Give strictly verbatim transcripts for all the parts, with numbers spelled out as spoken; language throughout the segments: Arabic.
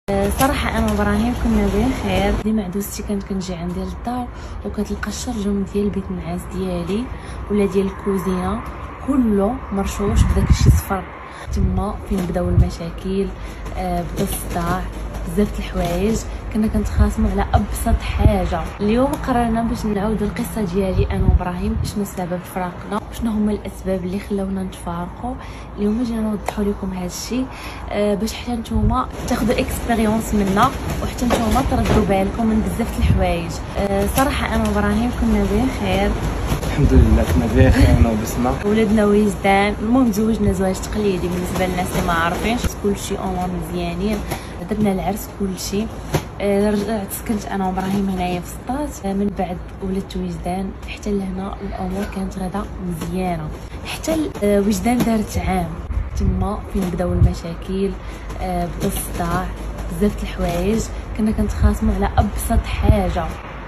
صراحه انا وابراهيم كنا بخير. ديما عدوزتي كانت كنجي عندي للدار وكتلقى الشرجم ديال بيت النعاس ديالي ولا ديال الكوزينه كله مرشوش بداك الشيء صفر. تما فين بداو المشاكل، آه بدا الصداع، بزاف د الحوايج كنا كنتخاصموا على ابسط حاجه. اليوم قررنا باش نعاودوا القصه ديالي انا وابراهيم، شنو سبب فراقنا، شنو هما الاسباب اللي خلاونا نتفارقوا. اليوم جينا نوضحوا لكم هذا الشيء آه باش حتى نتوما تاخذوا اكسبيريونس منا وحتى نتوما تردوا بالكم من بزاف د الحوايج. آه صراحه انا وابراهيم كنا بخير الحمد لله، كنا بخير انا وبسمه، ولدنا وجدان. المهم تزوجنا زواج تقليدي بالنسبه للناس اللي ما عارفينش، كلشي امور مزيانين، درنا العرس كلشي. آه رجعت سكنت انا وابراهيم هنايا في سطات. آه من بعد ولدت وجدان حتى لهنا الامور كانت غدا مزيانه، حتى آه وجدان دارت عام. تما فين بداو المشاكل، آه بدا الصداع، بزاف د الحوايج كنا كنتخاصموا على ابسط حاجه،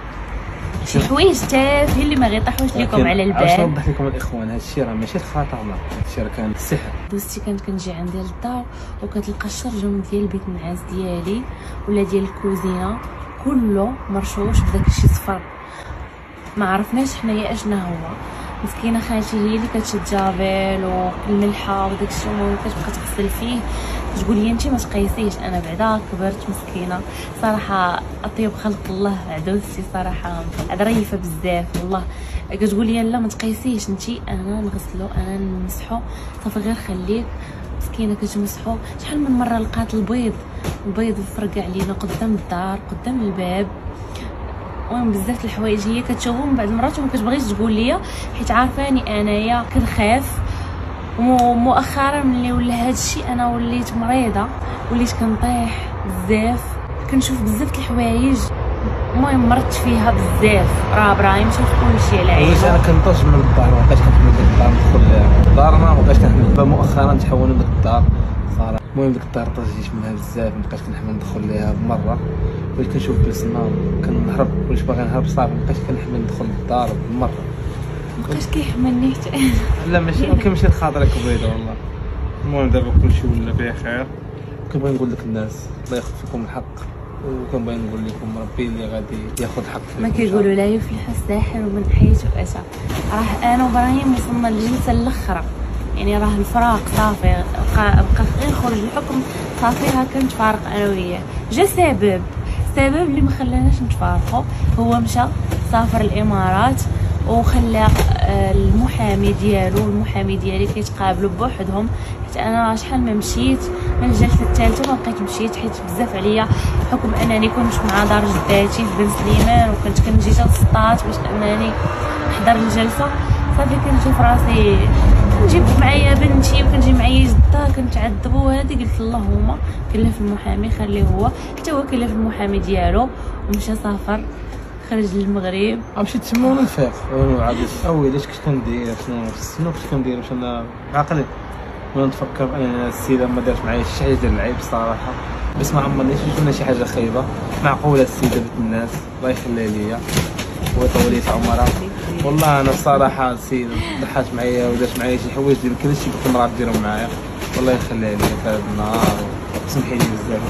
شي حوايج تافهين اللي ما غيطيحوش لكم على البال. علاش نوضح لكم الاخوان، هذا الشيء راه ماشي الخطا، هذا الشيء راه كان السحر. دوزتي كانت كنجي عندي للدار وكتلقى الشرجم ديال بيت النعاس ديالي ولا ديال الكوزينه كله مرشوش بداك الشيء صفر. ما عرفناش حنايا اشنا هو. مسكينه خالتي هي اللي كتشد جابيل والملحه وداك الشيء وكتبقى تغسل فيه، تقول لي انت ما تقيسيش. انا بعدا كبرت مسكينه صراحه، اطيب خلق الله عدوزتي صراحه رهيفه بزاف والله. كتقول لي لا ما تقيسيش انت، انا نغسلو انا نمسحو صافي غير خليك. مسكينه كتمسحو. شحال من مره لقات البيض البيض فرقع علينا قدام الدار قدام الباب. المهم بزاف د الحوايج هي كتشوفهم بعض المرات وما كتبغيش تقول لي حيت عارفاني انايا كنخاف. ومؤخرا ملي ولا هذا الشيء انا وليت مريضه، وليت كنطيح بزاف، كنشوف بزاف د الحوايج. المهم مرضت فيها بزاف. راه ابراهيم شاف كلشي على عينه. انا كنطش من الدار، ما بقاش كنحمل ديك الدار، ندخل لدارنا ما بقاش كنحمل. مؤخرا تحولنا لديك الدار صراحه. المهم ديك الدار طجيت منها بزاف، ما بقاش كنحمل ندخل ليها بمره، وليت كنشوف بلسنا كنهرب، وليت باغي نهرب صافي ما بقاش كنحمل ندخل للدار بمره. مابقاش كيحملني حتى لا ماشي ممكن، ماشي خاطرك بيضه والله. المهم دابا كلشي ولا بخير. كنبغي نقول لك الناس الله ياخذ فيكم الحق، وكنبغي نقول لكم ربي اللي غادي ياخذ حق. ما كيقولوا لا يفلح الساحر ومن حيث اتى. راه انا وابراهيم وصلنا للجلسه الاخرى، يعني راه الفراق صافي بقى بقى غير خرج الحكم صافي راه كنتفارق انا وياه. جا سبب السبب اللي ما خلاناش نتفارقوا، هو مشى سافر الامارات وخلى المحامي ديالو المحامي ديالي كيتقابلوا بوحدهم. حيت انا شحال ما مشيت من الجلسه الثالثه ما بقيت مشيت حيت بزاف عليا، بحكم انني كنت مع دار جداتي في بن سليمان وكنت كنجي حتى للسطات باش انني نحضر الجلسه. صافي كنجي في راسي كنجيب معايا بنتي وكنجي معايا جده كنتعذبوا. هادي قلت اللهم كلف المحامي خليه هو، حتى هو كلف المحامي ديالو ومشى سافر خرج للمغرب. مشيت تما وانا نفيق عاد اويلي اش كنت كندير، شنو شنو كنت كندير باش انا عاقل وانا نتفكر ان السيده ما دارت معايا شي حاجه ديال العيب الصراحه. بس ما عمرنيش شفنا شي حاجه خايبه. معقوله السيده بنت الناس الله يخليها ليا وطولي في عمرها. والله انا الصراحه السيده ضحات معايا ودارت معايا شي حوايج ديال كل شيء كنت المرات ديرهم معايا، والله يخليها ليا في هذا النهار وسمحي لي بزاف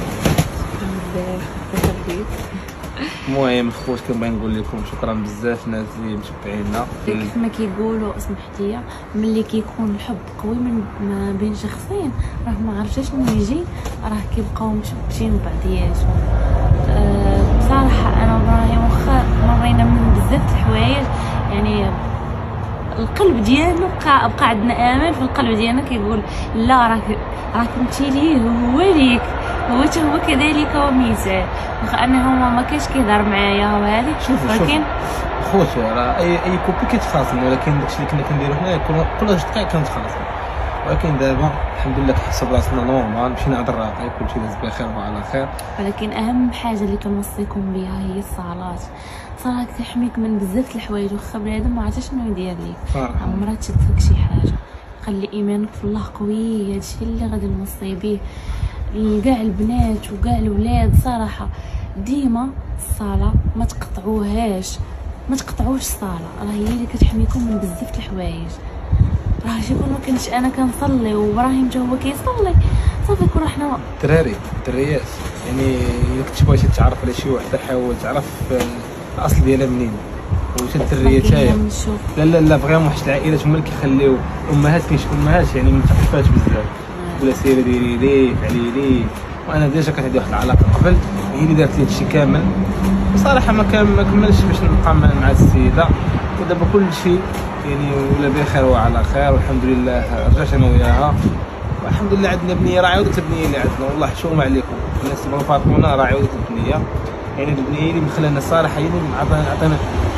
بزاف. المهم خوت كنبغي نقول لكم شكرا بزاف الناس اللي متبعينا. كيف ما كيقولوا اسمحتي لي، ملي كيكون الحب قوي من ما بين شخصين راه ما عرفتش شنو يجي، راه كيبقاو مشبتين بعضياتهم. أه بصراحه انا وابراهيم واخا مرينا من بزاف د الحوايج، يعني القلب ديالنا بقى بقى عندنا امل في القلب ديالنا كيقول لا راك راك انتي ليه هو ليك هو حتى هو كذلك ومثال. واخا انه ما كاينش كيهضر معايا وهذه، ولكن خوت راه اي اي كوبي كيتخاصم، ولكن داكشي اللي كنا كنديرو حنايا كل جوج دقائق كنتخاصم. ولكن دابا الحمد لله كنحس براسنا نورمال، مشينا عند الراقي كلشي داز بخير وعلى خير. ولكن اهم حاجه اللي كنوصيكم بها هي الصلاه. الصلاه كتحميك من بزاف د الحوايج، واخا بنادم ما عرفتش شنو يدير ليك عمرها تشدك شي حاجه. خلي ايمانك في الله قوي، هادشي اللي غادي نوصي به لكاع البنات وكاع الولاد. صراحه ديما الصلاه ما تقطعوهاش، ما تقطعوش الصلاه، راه هي اللي كتحميكم من بزاف د الحوايج. راه شكون ما كنتش انا كنصلي وابراهيم حتى هو كيصلي صافي كون حنا الدراري الدريات يعني الا كنتي بغيتي تعرف على شي وحده حاول تعرف الاصل ديالها منين. واش الدريه تاهي لا لا لا فريمون واحد العائلات هما اللي كيخليو الامهات كيشوفوا الامهات يعني متعفات بزاف ولا سيري ديري لي فعلي لي. وانا ديجا كانت عندي واحد العلاقه قبل هي اللي دارت لي هادشي كامل بصراحه ما كان ما كملش باش نبقى مع السيده. ودابا كلشي يعني ولا بخير وعلى خير والحمد لله رجعت انا وياها والحمد لله. عندنا بنيه راه عاودت البنيه اللي عندنا والله حشومه عليكم الناس اللي بغاو يفارقونا راه عاودت البنيه. يعني البنيه اللي مخلانا الصراحه هي اللي عطانا عطانا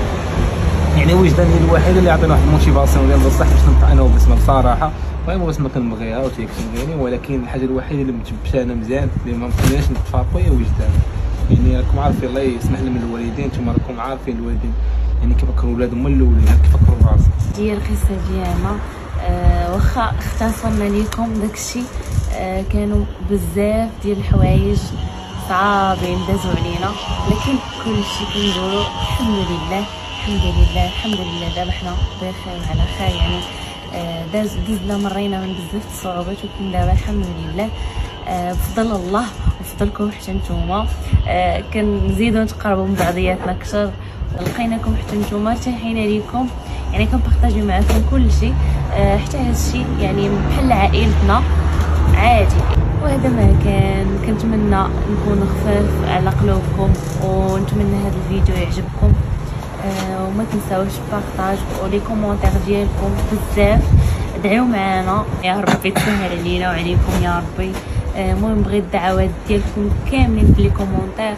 يعني وجدان هي الوحيده اللي عطانا واحد الموتيفاسيون ديال بصح باش نبقى انا وبسمه بصراحه. المهم بسمه كنبغيها وهي كتبغيني ولكن الحاجه الوحيده اللي متبتانا مزيان اللي ما مخليناش نتفارقوا هي وجدان. يعني راكم عارفين الله يسمح لنا من الوالدين نتوما راكم عارفين الوالدين يعني كيفكروا ولادهم من الاولين كيفكروا براسهم. هي القصه ديالنا أه واخا اختصرنا لكم داكشي أه كانوا بزاف ديال الحوايج صعابين دازوا علينا لكن كلشي كنقولوا الحمد لله الحمد لله الحمد لله. دابا حنا بخير وعلى خير يعني أه داز دزنا مرينا من بزاف الصعوبات ولكن دابا الحمد لله أه بفضل الله وفضلكم حتى نتوما أه كنزيدو نتقربوا من بعضياتنا اكثر. لقيناكم حتى نتوما ارتاحينا ليكم يعني كنبارطاجيو معكم كل شيء أه حتى هادشي يعني بحال عائلتنا عادي. وهذا ما كان كنتمنى نكون خفاف على قلوبكم ونتمنى هذا الفيديو يعجبكم أه وما تنساوش بارطاج ولي كومونتير ديالكم بزاف. ادعيو معنا يا ربي تسهل علينا وعليكم يا ربي. المهم أه بغيت الدعوات ديالكم كاملين في لي كومونتير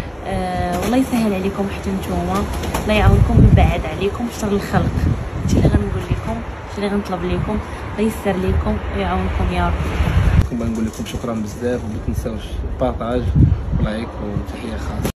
أه والله يسهل عليكم حتى نتوما الله يعاونكم ويبعد عليكم شر الخلق. هادشي اللي غنقول لكم هادشي اللي غنطلب لكم الله يسر لكم ويعاونكم يا رب. كنبغي نقول لكم شكرا بزاف وما تنساوش بارطاج ولايك وتحيه خاصه.